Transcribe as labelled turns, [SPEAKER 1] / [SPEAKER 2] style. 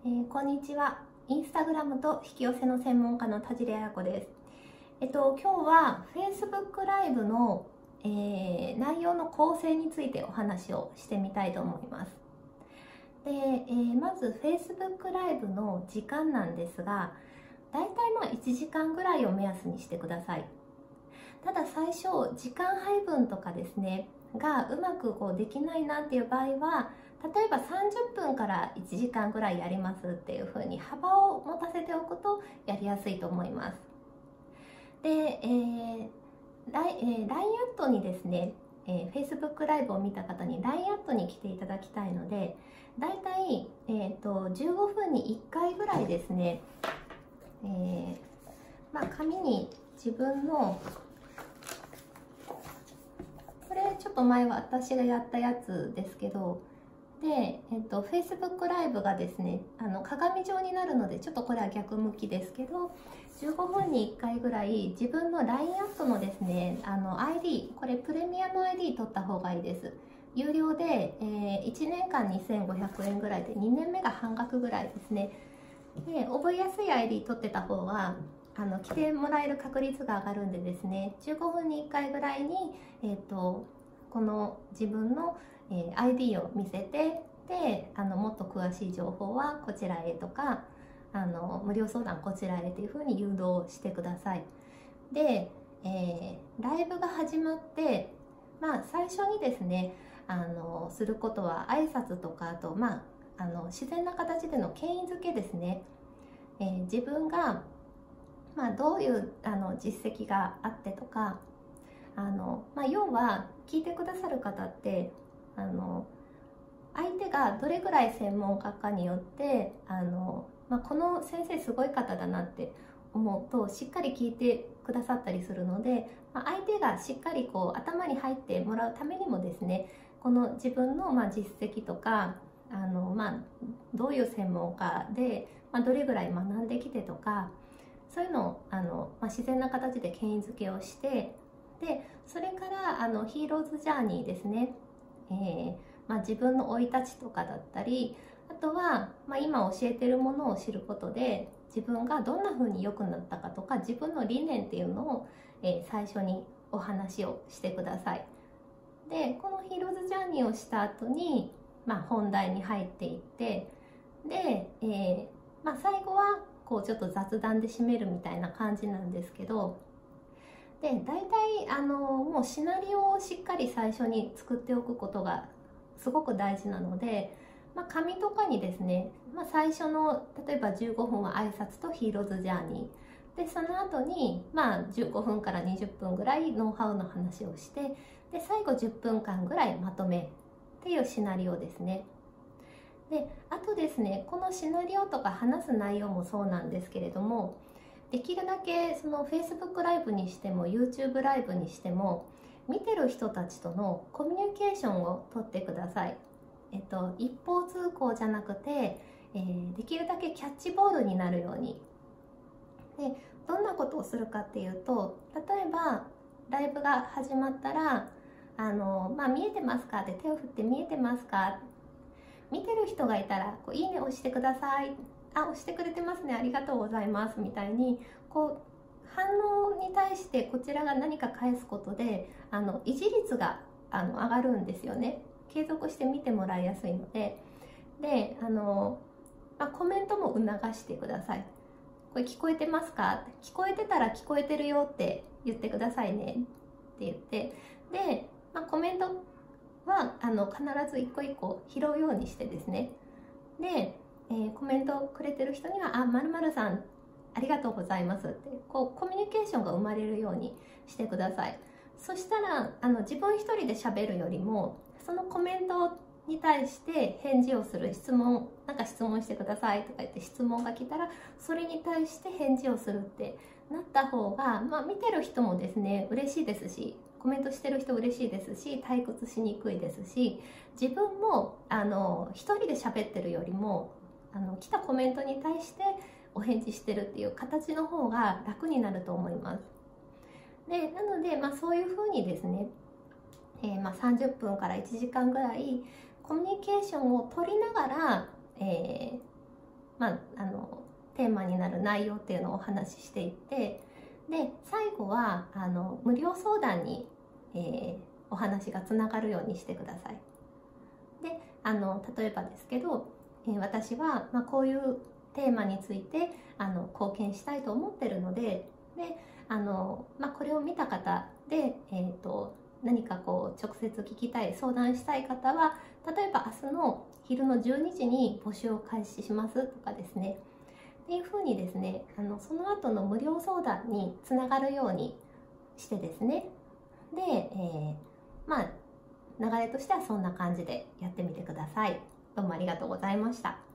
[SPEAKER 1] こんにちは。インスタグラムと引き寄せの専門家の田尻彩子です。今日は Facebook ライブの、内容の構成についてお話をしてみたいと思います。で、まず Facebook ライブの時間なんですが、だいたい1時間ぐらいを目安にしてください。ただ最初、時間配分とかですね、がうまくできないなっていう場合は、例えば30分から1時間ぐらいやりますっていう風に幅を持たせておくとやりやすいと思います。で、LINE アットにですね、Facebook ライブを見た方に LINE アットに来ていただきたいので、だいたい15分に1回ぐらいですね、紙に自分のこれちょっと前は私がやったやつですけど、で、Facebook ライブがですね、鏡状になるので、ちょっとこれは逆向きですけど、15分に1回ぐらい自分の LINE アットのですね、ID、これプレミアム ID 取った方がいいです。有料で、1年間2500円ぐらいで、2年目が半額ぐらいですね。で、覚えやすい ID 取ってた方は、来てもらえる確率が上がるんでですね、15分に1回ぐらいに、この自分のID を見せて、でもっと詳しい情報はこちらへとか、無料相談こちらへというふうに誘導してください。で、ライブが始まって、最初にですねすることは挨拶とか、あと自然な形での権威づけですね。自分がどういう実績があってとか、要は聞いてくださる方って相手がどれぐらい専門家かによってこの先生すごい方だなって思うとしっかり聞いてくださったりするので、相手がしっかり頭に入ってもらうためにもですね、この自分の実績とかどういう専門家で、どれぐらい学んできてとか、そういうのを自然な形で権威づけをして、でそれからヒーローズジャーニーですね、自分の生い立ちとかだったり、あとは、今教えてるものを知ることで自分がどんな風に良くなったかとか、自分の理念っていうのを、最初にお話をしてください。でこのヒーローズジャーニーをした後に、本題に入っていって、で、最後はちょっと雑談で締めるみたいな感じなんですけど、で大体もうシナリオをしっかり最初に作っておくことがすごく大事なので、紙とかにですね、最初の例えば15分は挨拶とヒーローズジャーニーで、その後に15分から20分ぐらいノウハウの話をして、で最後10分間ぐらいまとめっていうシナリオですね。であとですね、このシナリオとか話す内容もそうなんですけれども、できるだけその Facebook ライブにしても YouTube ライブにしても、見てる人たちとのコミュニケーションをとってください。一方通行じゃなくて、できるだけキャッチボールになるように。でどんなことをするかっていうと、例えばライブが始まったら見えてますかって手を振って、見えてますか、見てる人がいたらいいね押してください、押してくれてますね、ありがとうございますみたいに、反応に対してこちらが何か返すことで維持率が上がるんですよね。継続して見てもらいやすいので。でコメントも促してください。これ聞こえてますか、聞こえてたら聞こえてるよって言ってくださいねって言って、で、コメントは必ず一個一個拾うようにしてですね、で、コメントをくれてる人には〇〇さんありがとうございますってコミュニケーションが生まれるようにしてください。そしたら自分一人で喋るよりも、そのコメントに対して返事をする、質問してくださいとか言って質問が来たら、それに対して返事をするってなった方が、見てる人もですね嬉しいですし、コメントしてる人嬉しいですし、退屈しにくいですし、自分も一人で喋ってるよりも来たコメントに対してお返事してるっていう形の方が楽になると思います。でなので、そういうふうにですね、30分から1時間ぐらいコミュニケーションを取りながら、 テーマになる内容っていうのをお話ししていって、で最後は無料相談に、お話がつながるようにしてください。で例えばですけど、私は、こういうテーマについて貢献したいと思ってるので、これを見た方で、何かこう直接聞きたい、相談したい方は、例えば明日の昼の12時に募集を開始しますとかですね、っていうふうにですね、その後の無料相談につながるようにしてですね、で、流れとしてはそんな感じでやってみてください。どうもありがとうございました。